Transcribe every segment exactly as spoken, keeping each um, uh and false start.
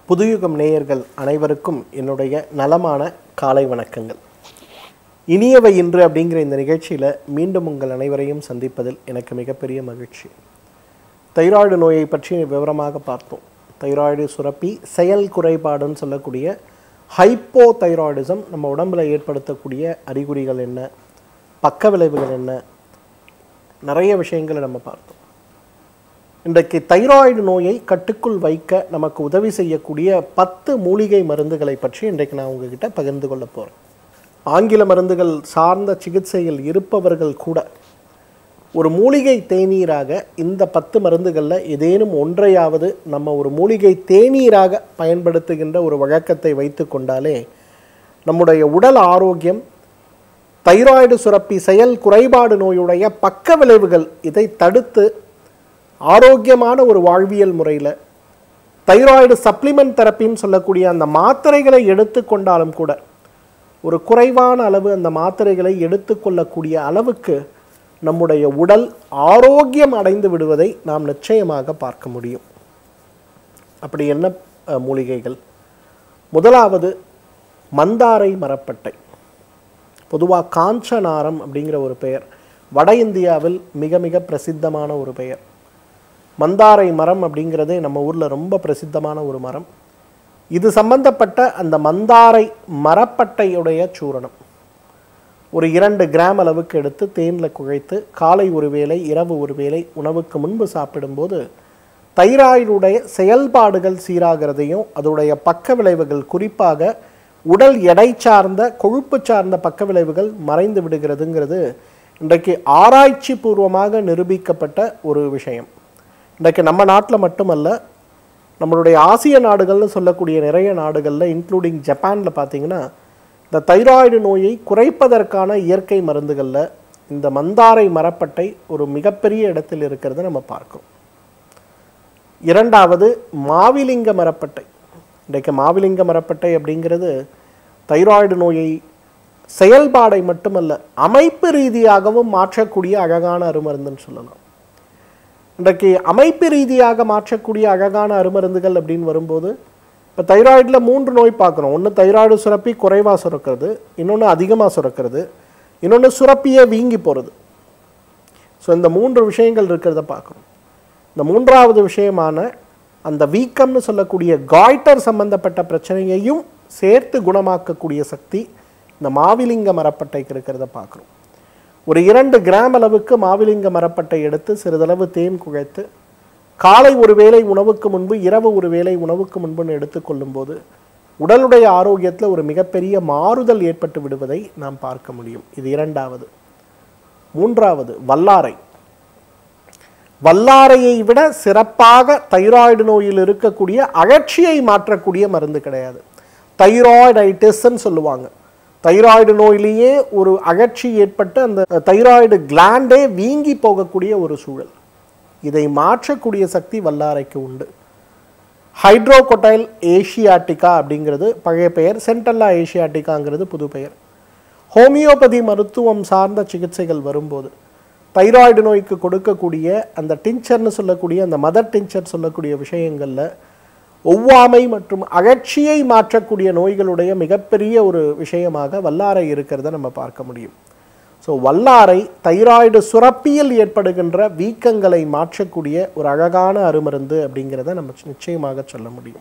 புதுயுகம் நேயர்கள் அனைவருக்கும் என்னுடைய நலமான காலை வணக்கங்கள். இனியவை இன்று அப்படிங்கிற இந்த நிகழ்ச்சியில் மீண்டும் உங்கள் அனைவரையும் சந்திப்பதில் எனக்கு மிகப்பெரிய மகிழ்ச்சி. தைராய்டு நோயை பற்றி விவரமாக பார்த்தோம். தைராய்டு சுரப்பி செயல் குறைபாடுன்னு சொல்லக்கூடிய ஹைப்போ தைராய்டிசம் நம்ம உடம்பில் ஏற்படுத்தக்கூடிய அறிகுறிகள் என்ன, பக்க விளைவுகள் என்ன, நிறைய விஷயங்களை நம்ம பார்த்தோம். இன்றைக்கு தைராய்டு நோயை கட்டுக்குள் வைக்க நமக்கு உதவி செய்யக்கூடிய பத்து மூலிகை மருந்துகளை பற்றி இன்றைக்கு நான் உங்ககிட்ட பகிர்ந்து கொள்ள போகிறேன். ஆங்கில மருந்துகள் சார்ந்த சிகிச்சையில் இருப்பவர்கள் கூட ஒரு மூலிகை தேநீராக இந்த பத்து மருந்துகளில் ஏதேனும் ஒன்றையாவது நம்ம ஒரு மூலிகை தேநீராக பயன்படுத்துகின்ற ஒரு வழக்கத்தை வைத்து கொண்டாலே நம்முடைய உடல் ஆரோக்கியம், தைராய்டு சுரப்பி செயல் குறைபாடு நோயுடைய பக்க விளைவுகள் இதை தடுத்து ஆரோக்கியமான ஒரு வாழ்வியல் முறையில் தைராய்டு சப்ளிமெண்ட் தெரப்பின்னு சொல்லக்கூடிய அந்த மாத்திரைகளை எடுத்துக்கொண்டாலும் கூட ஒரு குறைவான அளவு அந்த மாத்திரைகளை எடுத்துக்கொள்ளக்கூடிய அளவுக்கு நம்முடைய உடல் ஆரோக்கியம் அடைந்து விடுவதை நாம் நிச்சயமாக பார்க்க முடியும். அப்படி என்ன மூலிகைகள்? முதலாவது மந்தாரை மரப்பட்டை. பொதுவாக காஞ்சனாரம் அப்படிங்கிற ஒரு பெயர் வட இந்தியாவில் மிக மிக பிரசித்தமான ஒரு பெயர். மந்தாரை மரம் அப்படிங்கிறதே நம்ம ஊரில் ரொம்ப பிரசித்தமான ஒரு மரம். இது சம்பந்தப்பட்ட அந்த மந்தாரை மரப்பட்டையுடைய சூரணம் ஒரு இரண்டு கிராம் அளவுக்கு எடுத்து தேனில் குழைத்து காலை ஒரு வேளை இரவு ஒரு வேளை உணவுக்கு முன்பு சாப்பிடும்போது தைராய்டுடைய செயல்பாடுகள் சீராகிறதையும் அதோடைய பக்க விளைவுகள், குறிப்பாக உடல் எடை சார்ந்த கொழுப்பு சார்ந்த பக்க விளைவுகள் மறைந்து விடுகிறதுங்கிறது இன்றைக்கு ஆராய்ச்சி பூர்வமாக நிரூபிக்கப்பட்ட ஒரு விஷயம். இன்றைக்கு நம்ம நாட்டில் மட்டுமல்ல, நம்மளுடைய ஆசிய நாடுகள்னு சொல்லக்கூடிய நிறைய நாடுகளில் இன்க்ளூடிங் ஜப்பானில் பார்த்திங்கன்னா இந்த தைராய்டு நோயை குறைப்பதற்கான இயற்கை மருந்துகளில் இந்த மந்தாரை மரப்பட்டை ஒரு மிகப்பெரிய இடத்தில் இருக்கிறத நம்ம பார்க்கிறோம். இரண்டாவது மாவிலிங்க மரப்பட்டை. இன்றைக்கு மாவிலிங்க மரப்பட்டை அப்படிங்கிறது தைராய்டு நோயை செயல்பாடை மட்டுமல்ல அமைப்பு ரீதியாகவும் மாற்றக்கூடிய அழகான அருமருந்துன்னு சொல்லலாம். இன்றைக்கு அமைப்பு ரீதியாக மாற்றக்கூடிய அழகான அருமருந்துகள் அப்படின்னு வரும்போது இப்போ தைராய்டில் மூன்று நோய் பார்க்குறோம். ஒன்று தைராய்டு சுரப்பி குறைவாக சுரக்கிறது, இன்னொன்று அதிகமாக சுரக்கிறது, இன்னொன்று சுரப்பியே வீங்கி போகிறது. ஸோ இந்த மூன்று விஷயங்கள் இருக்கிறத பார்க்குறோம். இந்த மூன்றாவது விஷயமான அந்த வீக்கம்னு சொல்லக்கூடிய காய்டர் சம்பந்தப்பட்ட பிரச்சனையையும் சேர்த்து குணமாக்கக்கூடிய சக்தி இந்த மாவிலிங்க மரப்பட்டைக்கு இருக்கிறத பார்க்குறோம். ஒரு இரண்டு கிராம் அளவுக்கு மாவிலிங்க மரப்பட்டை எடுத்து சிறிதளவு தேன் குழைத்து காலை ஒரு வேளை உணவுக்கு முன்பு இரவு ஒரு வேளை உணவுக்கு முன்புன்னு எடுத்துக்கொள்ளும் போது உடலுடைய ஆரோக்கியத்தில் ஒரு மிகப்பெரிய மாறுதல் ஏற்பட்டு விடுவதை நாம் பார்க்க முடியும். இது இரண்டாவது. மூன்றாவது வல்லாரை. வல்லாரையை விட சிறப்பாக தைராய்டு நோயில் இருக்கக்கூடிய அழற்சியை மாற்றக்கூடிய மருந்து கிடையாது. தைராய்டைட்டிஸ்ன்னு சொல்லுவாங்க. தைராய்டு நோயிலேயே ஒரு அழற்சி ஏற்பட்டு அந்த தைராய்டு கிளாண்டே வீங்கி போகக்கூடிய ஒரு சூழல். இதை மாற்றக்கூடிய சக்தி வல்லாரைக்கு உண்டு. ஹைட்ரோகொட்டைல் ஏஷியாட்டிகா அப்படிங்கிறது பழைய பெயர், சென்டல்லா ஏஷியாட்டிகாங்கிறது புது பெயர். ஹோமியோபதி மருத்துவம் சார்ந்த சிகிச்சைகள் வரும்போது தைராய்டு நோய்க்கு கொடுக்கக்கூடிய அந்த டின்ச்சர்னு சொல்லக்கூடிய அந்த மதர் டின்ச்சர் சொல்லக்கூடிய விஷயங்களில் ஒவ்வாமை மற்றும் அழற்சியை மாற்றக்கூடிய நோய்களுடைய மிகப்பெரிய ஒரு விஷயமாக வல்லாரை இருக்கிறத நம்ம பார்க்க முடியும். ஸோ வல்லாரை தைராய்டு சுரப்பியில் ஏற்படுகின்ற வீக்கங்களை மாற்றக்கூடிய ஒரு அழகான அருமருந்து அப்படிங்கிறத நம்ம நிச்சயமாக சொல்ல முடியும்.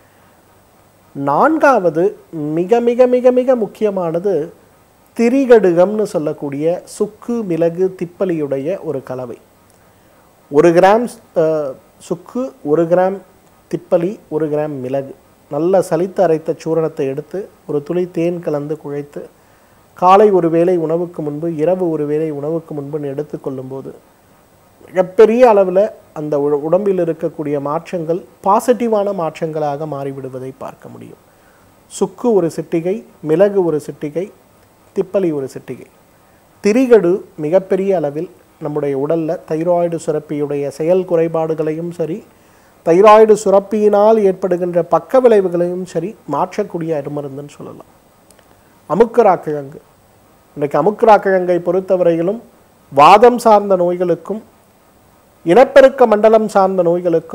நான்காவது மிக மிக மிக மிக முக்கியமானது திரிகடுகம்னு சொல்லக்கூடிய சுக்கு, மிளகு, திப்பலியுடைய ஒரு கலவை. ஒரு கிராம் சுக்கு, ஒரு கிராம் திப்பலி, ஒரு கிராம் மிளகு நல்ல சலித்து அரைத்த சூரணத்தை எடுத்து ஒரு துளி தேன் கலந்து குழைத்து காலை ஒரு வேளை உணவுக்கு முன்பு இரவு ஒரு வேளை உணவுக்கு முன்புன்னு எடுத்துக்கொள்ளும்போது மிகப்பெரிய அளவில் அந்த உடம்பில் இருக்கக்கூடிய மாற்றங்கள் பாசிட்டிவான மாற்றங்களாக மாறிவிடுவதை பார்க்க முடியும். சுக்கு ஒரு சிட்டிகை, மிளகு ஒரு சிட்டிகை, திப்பலி ஒரு சிட்டிகை. திரிகடு மிகப்பெரிய அளவில் நம்முடைய உடலில் தைராய்டு சுரப்பியுடைய செயல் குறைபாடுகளையும் சரி, தைராய்டு சுரப்பியினால் ஏற்படுகின்ற பக்க விளைவுகளையும் சரி மாற்றக்கூடிய அருமருந்துன்னு சொல்லலாம். அமுக்கராக்கிழங்கு. இன்றைக்கு அமுக்கராக்கிழங்கை பொறுத்தவரையிலும் வாதம் சார்ந்த நோய்களுக்கும் இனப்பெருக்க மண்டலம் சார்ந்த நோய்களுக்கும்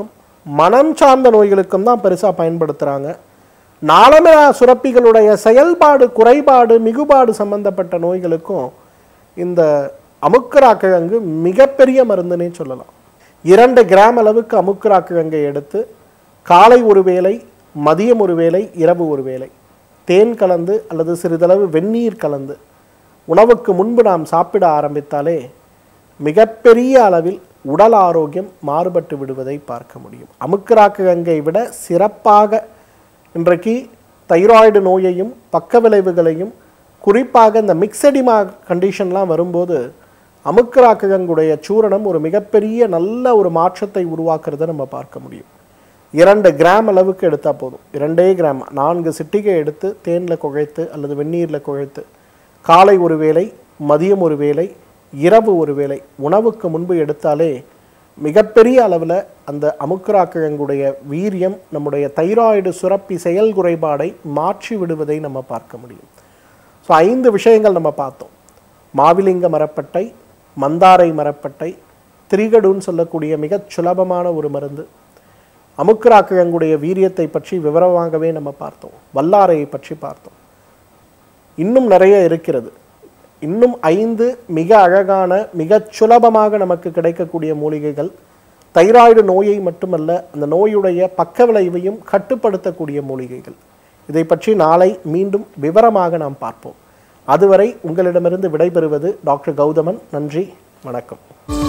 மனம் சார்ந்த நோய்களுக்கும் தான் பெருசாக பயன்படுத்துகிறாங்க. நாளமிலா சுரப்பிகளுடைய செயல்பாடு குறைபாடு மிகுபாடு சம்பந்தப்பட்ட நோய்களுக்கும் இந்த அமுக்கரா கிழங்கு மிகப்பெரிய மருந்துன்னே சொல்லலாம். இரண்டு கிராம் அளவுக்கு அமுக்கரா கிழங்கை எடுத்து காலை ஒரு வேளை, மதியம் ஒரு வேளை, இரவு ஒரு வேளை தேன் கலந்து அல்லது சிறிதளவு வெந்நீர் கலந்து உணவுக்கு முன்பு நாம் சாப்பிட ஆரம்பித்தாலே மிகப்பெரிய அளவில் உடல் ஆரோக்கியம் மாறுபட்டு விடுவதை பார்க்க முடியும். அமுக்கரா கிழங்கை விட சிறப்பாக இன்றைக்கு தைராய்டு நோயையும் பக்க விளைவுகளையும் குறிப்பாக இந்த மிக்சடிமா கண்டிஷன்லாம் வரும்போது அமுக்கரா கிழங்குடைய சூரணம் ஒரு மிகப்பெரிய நல்ல ஒரு மாற்றத்தை உருவாக்குறதை நம்ம பார்க்க முடியும். இரண்டு கிராம் அளவுக்கு எடுத்தால் போதும். இரண்டே கிராம் நான்கு சிட்டிகை எடுத்து தேனில் குழைத்து அல்லது வெந்நீரில் குழைத்து காலை ஒரு வேளை, மதியம் ஒரு வேளை, இரவு ஒரு வேளை உணவுக்கு முன்பு எடுத்தாலே மிகப்பெரிய அளவில் அந்த அமுக்கரா கிழங்குடைய வீரியம் நம்முடைய தைராய்டு சுரப்பி செயல் குறைபாடை மாற்றி விடுவதை நம்ம பார்க்க முடியும். ஸோ ஐந்து விஷயங்கள் நம்ம பார்த்தோம். மாவிலிங்க மரப்பட்டை, மந்தாரை மரப்பட்டை, திரிகடுன்னு சொல்லக்கூடிய மிகச் சுலபமான ஒரு மருந்து, அமுக்கரா கிழங்குடைய வீரியத்தை பற்றி விவரமாகவே நம்ம பார்த்தோம், வல்லாரையை பற்றி பார்த்தோம். இன்னும் நிறைய இருக்கிறது. இன்னும் ஐந்து மிக அழகான மிகச் சுலபமாக நமக்கு கிடைக்கக்கூடிய மூலிகைகள் தைராய்டு நோயை மட்டுமல்ல அந்த நோயுடைய பக்க விளைவையும் கட்டுப்படுத்தக்கூடிய மூலிகைகள். இதை பற்றி நாளை மீண்டும் விவரமாக நாம் பார்ப்போம். அதுவரை உங்களிடமிருந்து விடைபெறுவது டாக்டர் கௌதமன். நன்றி, வணக்கம்.